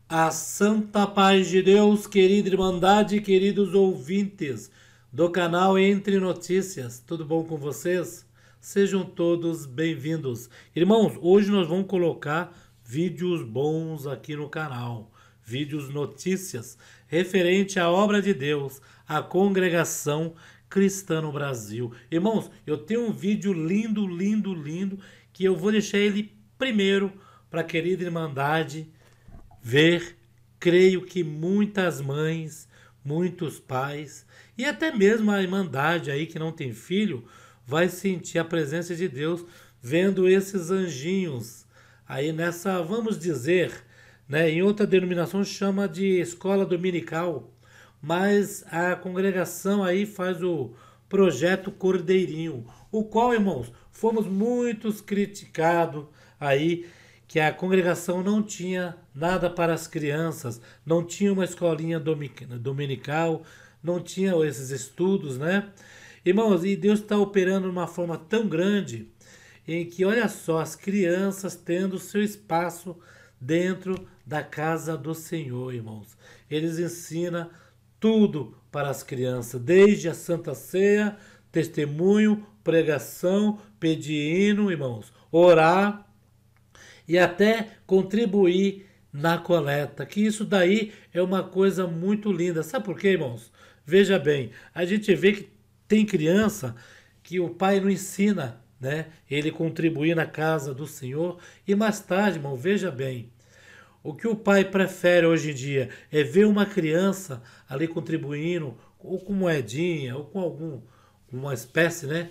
A santa paz de Deus, querida Irmandade, queridos ouvintes do canal Entre Notícias, tudo bom com vocês? Sejam todos bem-vindos. Irmãos, hoje nós vamos colocar vídeos bons aqui no canal, vídeos notícias, referente à obra de Deus, à congregação cristã no Brasil. Irmãos, eu tenho um vídeo lindo, que eu vou deixar ele primeiro para a querida Irmandade ver. Creio que muitas mães, muitos pais e até mesmo a Irmandade aí que não tem filho vai sentir a presença de Deus vendo esses anjinhos aí nessa, vamos dizer, né, em outra denominação chama de escola dominical, mas a congregação aí faz o projeto Cordeirinho, o qual, irmãos, fomos muitos criticados aí, que a congregação não tinha nada para as crianças, não tinha uma escolinha dominical, não tinha esses estudos, né? Irmãos, e Deus está operando de uma forma tão grande, em que, olha só, as crianças tendo seu espaço dentro da casa do Senhor, irmãos. Eles ensinam tudo para as crianças, desde a Santa Ceia, testemunho, pregação, pedir hino, irmãos, orar, e até contribuir na coleta, que isso daí é uma coisa muito linda. Sabe por quê, irmãos? Veja bem, a gente vê que tem criança que o pai não ensina, né? Ele contribuir na casa do Senhor, e mais tarde, irmão, veja bem, o que o pai prefere hoje em dia é ver uma criança ali contribuindo, ou com moedinha, ou com uma espécie, né?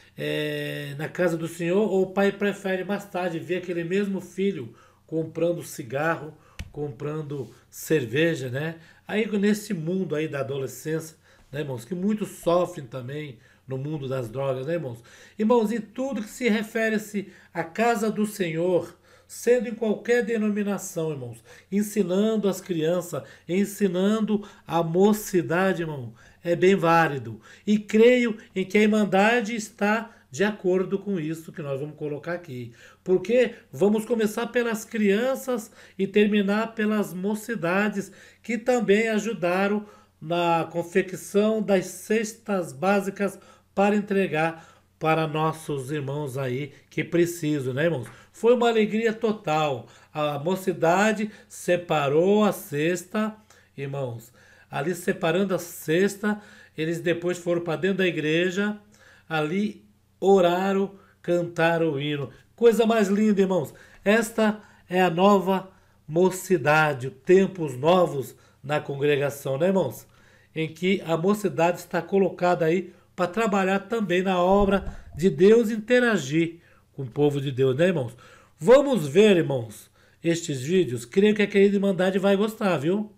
Na casa do Senhor, ou o pai prefere mais tarde ver aquele mesmo filho comprando cigarro, comprando cerveja, né? Aí nesse mundo aí da adolescência, né, irmãos, que muitos sofrem também no mundo das drogas, né, irmãos? Irmãos, e tudo que se refere-se à casa do Senhor, sendo em qualquer denominação, irmãos, ensinando as crianças, ensinando a mocidade, irmão, é bem válido. E creio em que a Irmandade está de acordo com isso que nós vamos colocar aqui. Porque vamos começar pelas crianças e terminar pelas mocidades, que também ajudaram na confecção das cestas básicas para entregar para nossos irmãos aí que precisam, né, irmãos? Foi uma alegria total. A mocidade separou a cesta, irmãos. Ali separando a cesta, eles depois foram para dentro da igreja, ali oraram, cantaram o hino. Coisa mais linda, irmãos. Esta é a nova mocidade, tempos novos na congregação, né, irmãos? Em que a mocidade está colocada aí para trabalhar também na obra de Deus, interagir com o povo de Deus, né, irmãos? Vamos ver, irmãos, estes vídeos. Creio que a querida Irmandade vai gostar, viu?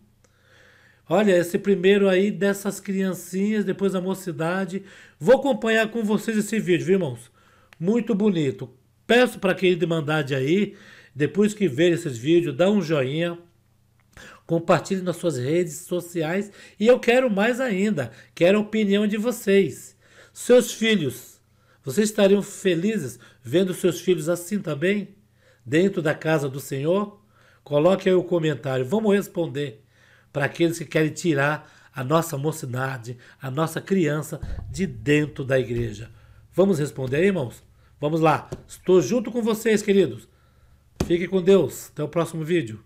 Olha, esse primeiro aí dessas criancinhas, depois a mocidade. Vou acompanhar com vocês esse vídeo, viu, irmãos? Muito bonito. Peço para a querida Irmandade aí, depois que ver esses vídeos, dá um joinha, compartilhe nas suas redes sociais. E eu quero mais ainda, quero a opinião de vocês. Seus filhos, vocês estariam felizes vendo seus filhos assim também? Dentro da casa do Senhor? Coloque aí o comentário, vamos responder para aqueles que querem tirar a nossa mocidade, a nossa criança de dentro da igreja. Vamos responder aí, irmãos? Vamos lá, estou junto com vocês, queridos. Fiquem com Deus, até o próximo vídeo.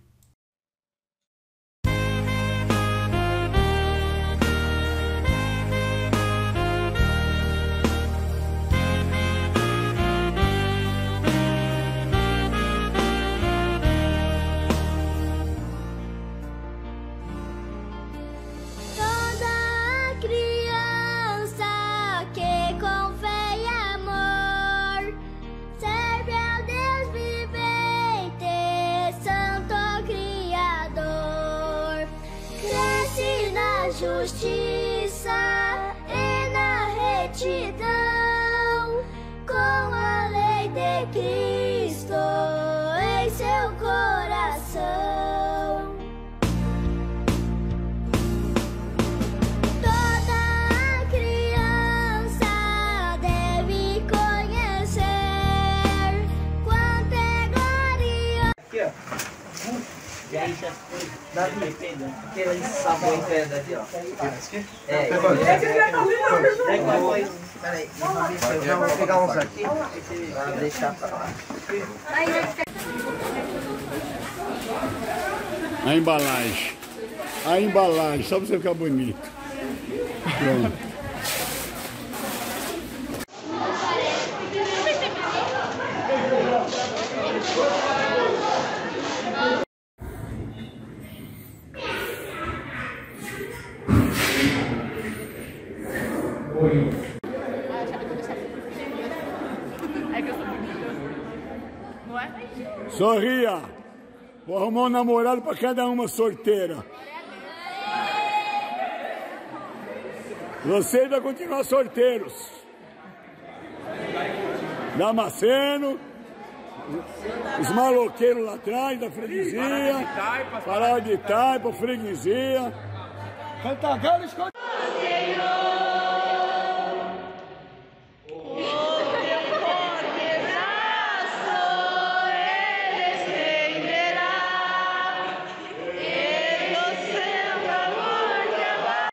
Justiça e na retidão, com a lei de Cristo em seu coração. Toda criança deve conhecer quanto é glória. Aqui, ó. Deixa as coisas. Aquele sabor interno aqui, ó. É, peraí, eu vou pegar uns aqui pra deixar pra lá. A embalagem. A embalagem, só pra você ficar bonito. Pronto. Sorria! Vou arrumar um namorado para cada uma sorteira. Vocês vão continuar solteiros. Damasceno, os maloqueiros lá atrás da freguesia, Parada de Taipa, freguesia. Cantagalo, esconde.